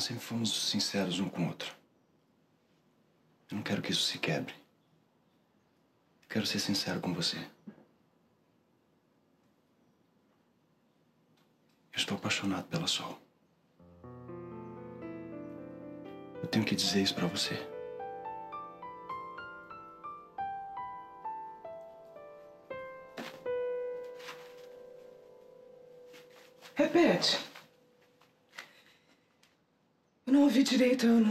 sempre fomos sinceros um com o outro. Eu não quero que isso se quebre. Eu quero ser sincero com você. Eu estou apaixonado pela Sol. Eu tenho que dizer isso pra você. Repete. Eu não ouvi direito, eu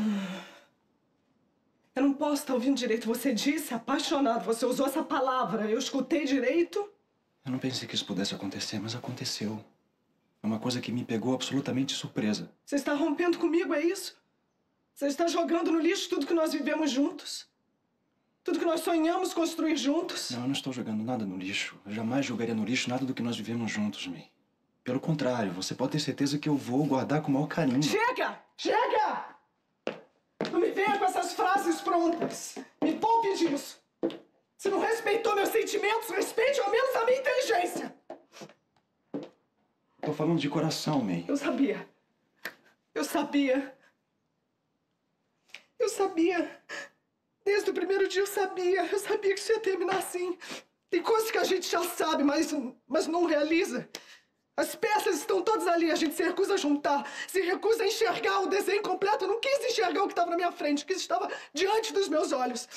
não posso estar ouvindo direito. Você disse apaixonado, você usou essa palavra. Eu escutei direito? Eu não pensei que isso pudesse acontecer, mas aconteceu. É uma coisa que me pegou absolutamente de surpresa. Você está rompendo comigo, é isso? Você está jogando no lixo tudo que nós vivemos juntos? Tudo que nós sonhamos construir juntos? Não, eu não estou jogando nada no lixo. Eu jamais jogaria no lixo nada do que nós vivemos juntos, May. Pelo contrário, você pode ter certeza que eu vou guardar com o maior carinho. Chega! Chega! Não me venha com essas frases prontas. Me poupe disso. Se não respeitou meus sentimentos, respeite ao menos a minha inteligência. Tô falando de coração, May. Eu sabia. Eu sabia. Eu sabia. Desde o primeiro dia eu sabia. Eu sabia que isso ia terminar assim. Tem coisas que a gente já sabe, mas não realiza. As peças estão todas ali, a gente se recusa a juntar, se recusa a enxergar o desenho completo. Eu não quis enxergar o que estava na minha frente, o que estava diante dos meus olhos.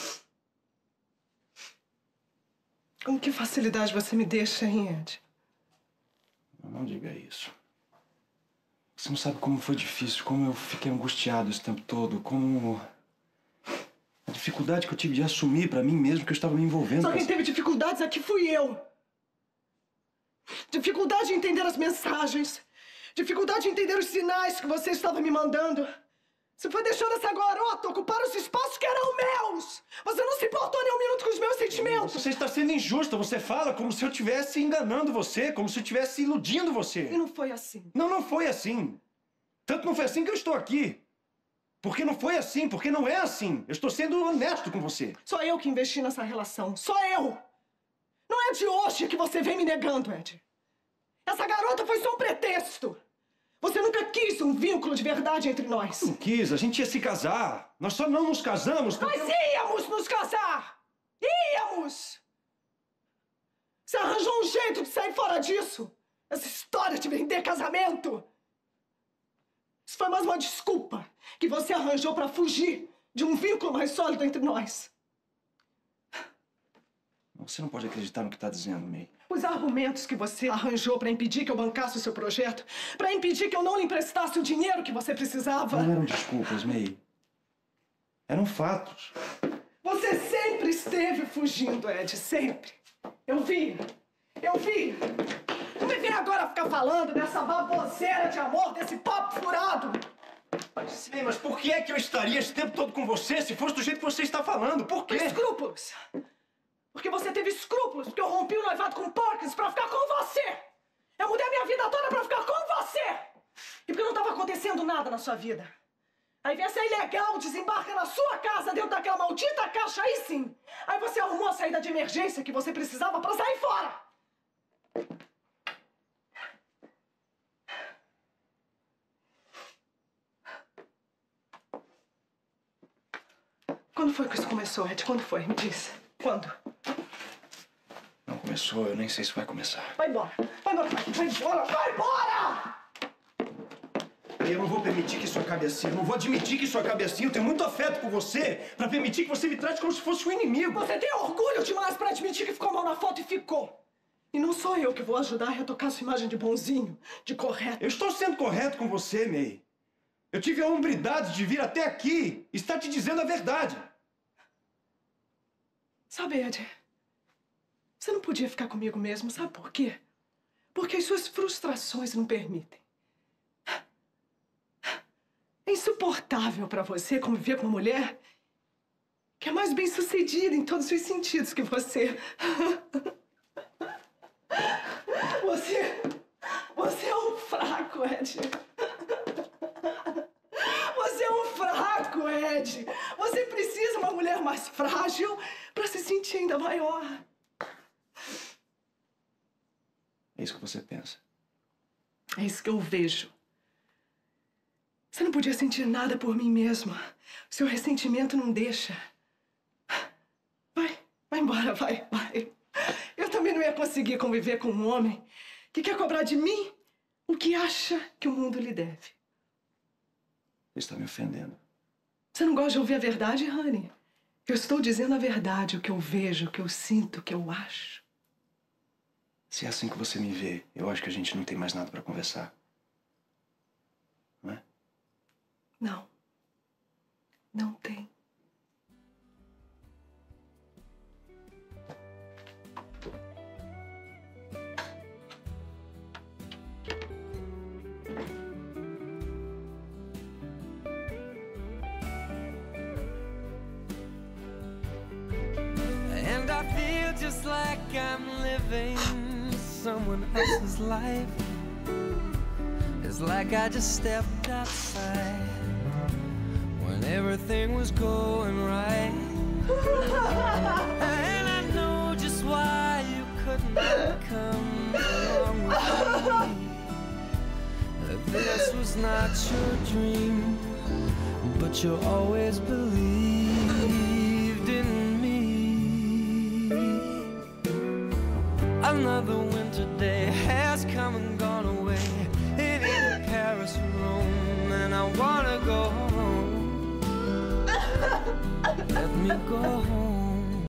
Com que facilidade você me deixa, hein, Ed? Não diga isso. Você não sabe como foi difícil, como eu fiquei angustiado esse tempo todo, como... a dificuldade que eu tive de assumir pra mim mesmo que eu estava me envolvendo. Só quem teve dificuldades aqui fui eu. Dificuldade de entender as mensagens. Dificuldade de entender os sinais que você estava me mandando. Você foi deixando essa garota ocupar os espaços que eram meus. Você não se importou nem um minuto com os meus sentimentos. Você está sendo injusta. Você fala como se eu estivesse enganando você, como se eu estivesse iludindo você. E não foi assim. Não, não foi assim. Tanto não foi assim que eu estou aqui. Porque não foi assim, porque não é assim. Eu estou sendo honesto com você. Só eu que investi nessa relação. Só eu. Não é de hoje que você vem me negando, Ed. Essa garota foi só um pretexto. Você nunca quis um vínculo de verdade entre nós. Não quis, a gente ia se casar. Nós só não nos casamos porque... Nós íamos nos casar! Íamos! Você arranjou um jeito de sair fora disso. Essa história de vender casamento. Isso foi mais uma desculpa que você arranjou pra fugir de um vínculo mais sólido entre nós. Você não pode acreditar no que está dizendo, May. Os argumentos que você arranjou pra impedir que eu bancasse o seu projeto, pra impedir que eu não lhe emprestasse o dinheiro que você precisava... Não eram desculpas, May. Eram fatos. Você sempre esteve fugindo, Ed, sempre. Eu vi. Eu vi. Não me vem agora ficar falando dessa baboseira de amor, desse papo furado. Mas por que é que eu estaria esse tempo todo com você se fosse do jeito que você está falando? Por quê? Escrúpulos. Porque você teve escrúpulos, porque eu rompi o noivado com o Perkins pra ficar com você. Eu mudei a minha vida toda pra ficar com você. E porque não estava acontecendo nada na sua vida. Aí vem essa ilegal, desembarca na sua casa dentro daquela maldita caixa, aí sim. Aí você arrumou a saída de emergência que você precisava pra sair fora. Quando foi que isso começou, Ed? Quando foi? Me diz. Quando? Não começou, eu nem sei se vai começar. Vai embora. Vai embora, vai embora, vai embora! Eu não vou permitir que isso acabe assim. Eu não vou admitir que isso acabe assim. Eu tenho muito afeto por você pra permitir que você me trate como se fosse um inimigo. Você tem orgulho demais pra admitir que ficou mal na foto e ficou. E não sou eu que vou ajudar a retocar sua imagem de bonzinho, de correto. Eu estou sendo correto com você, May. Eu tive a hombridade de vir até aqui e estar te dizendo a verdade. Sabe, Ed, você não podia ficar comigo mesmo, sabe por quê? Porque as suas frustrações não permitem. É insuportável pra você conviver com uma mulher que é mais bem-sucedida em todos os sentidos que você. Você é um fraco, Ed. Você é um fraco, Ed. Você precisa de uma mulher mais frágil pra se sentir ainda maior. É isso que você pensa. É isso que eu vejo. Você não podia sentir nada por mim mesmo. Seu ressentimento não deixa. Vai embora, vai. Eu também não ia conseguir conviver com um homem que quer cobrar de mim o que acha que o mundo lhe deve. Você está me ofendendo. Você não gosta de ouvir a verdade, Rani? Eu estou dizendo a verdade, o que eu vejo, o que eu sinto, o que eu acho. Se é assim que você me vê, eu acho que a gente não tem mais nada para conversar. Não é? Não tem. And I feel just like I'm living someone else's life. It's like I just stepped outside when everything was going right. And I know just why you couldn't come along with me. This was not your dream, but you always believed in me. Another winter day has come and gone away. It ain't Paris or Rome, and I wanna go home. Let me go home.